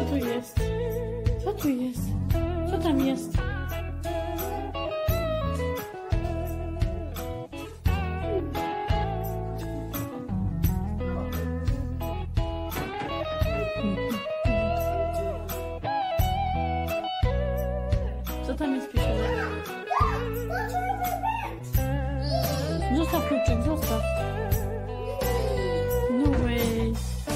tu jest? Co tu jest? Co tam jest? Co tam jest, Pisiula? Zostaw kluczyk, zostaw. No way.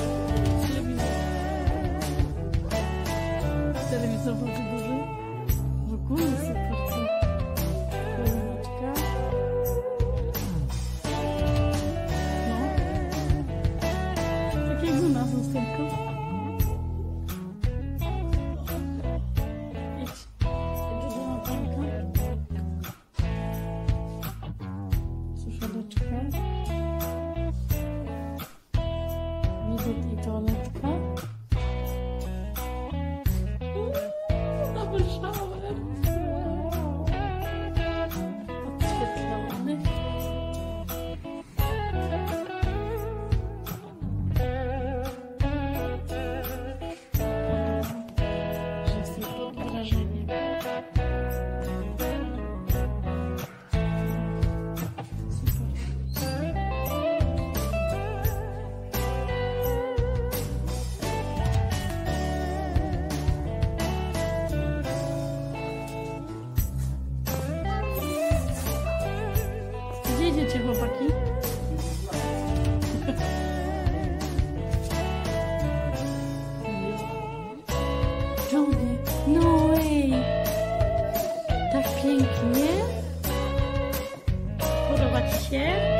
Telewizor bardzo duży. W ogóle super. Kolejnaczka. No. Tak jak u nas następko. Idź. Duża natanka. Suszareczka. Widok i toaletka. Nowy shower. Podświetlony. Że jestem pod wrażeniem. Gdzie idziecie, chłopaki? Johnny, no way! Tak pięknie. Podoba ci się?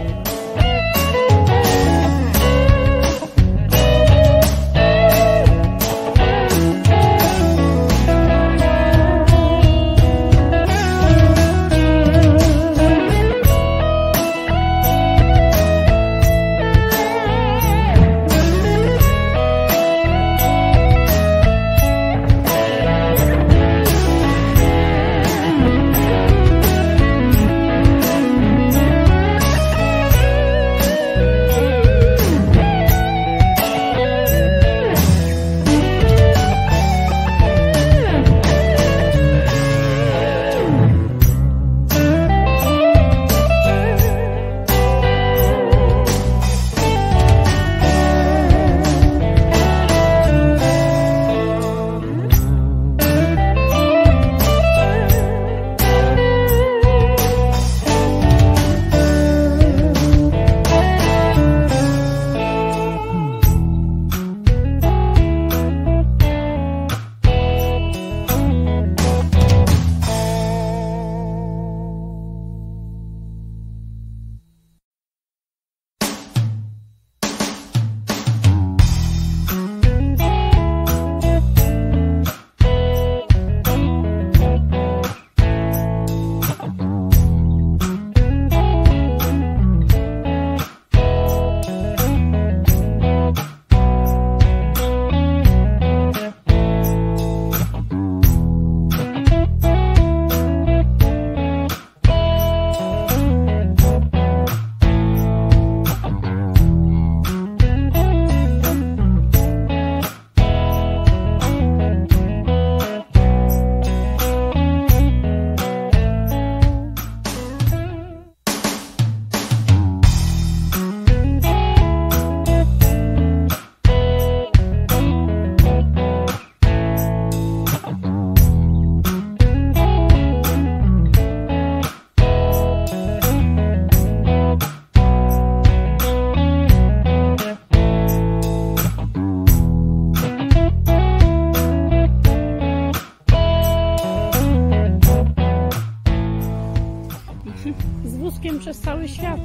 Z wózkiem przez cały świat.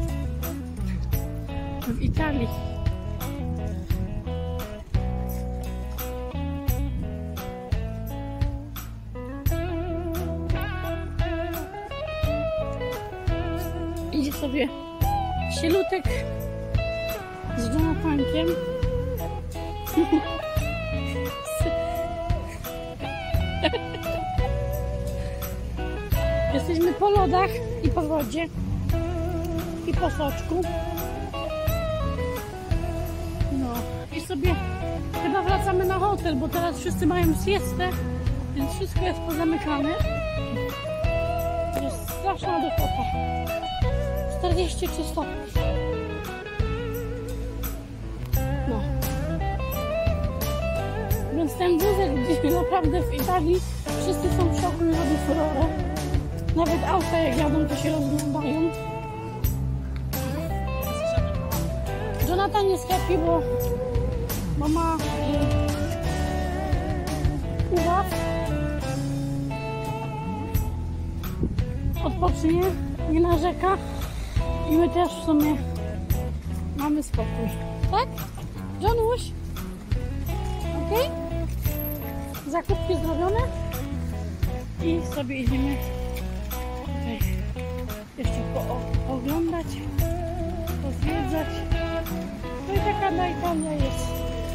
W Italii. Idzie sobie sielutek z Jonathankiem. Jesteśmy po lodach i po wodzie i po soczku. No i sobie Chyba wracamy na hotel, bo teraz wszyscy mają siestę, więc wszystko jest pozamykane. Jest straszna duchota. 43 stopni. No. Więc ten wózek gdzieś naprawdę w Italii wszyscy są w szoku i robią furorę. Nawet auta jak jadą, to się rozglądają. Jonathan jest happy, bo ma uwag. Odpocznie, nie narzeka i my też w sumie mamy spokój. Tak? Jonuś? Ok? Zakupki zrobione i sobie idziemy tutaj jeszcze pooglądać, pozwiedzać. No i taka na Italia jest.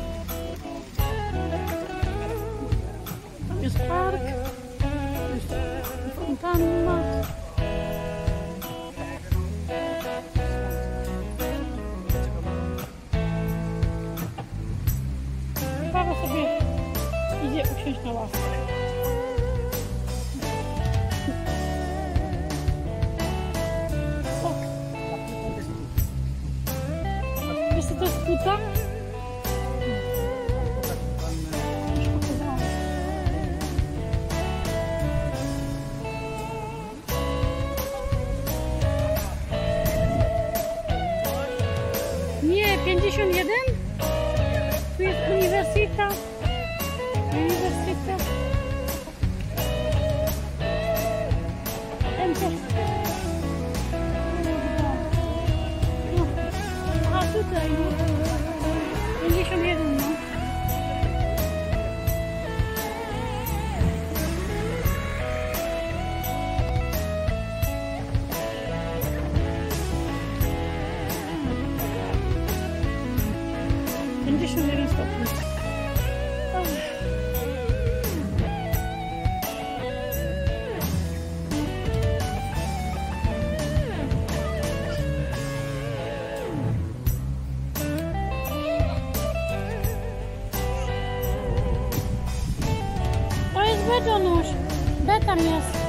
Tam jest park, jest fontanna. Paweł sobie idzie usiąść na ławce. Wiesz co to jest płuca? Już pokazałam. Nie, 51? Tu jest uniwersytet. Uniwersytet. A tutaj, no. 51, no. Jeden stopni. To jest B, Jonuś. B tam jest.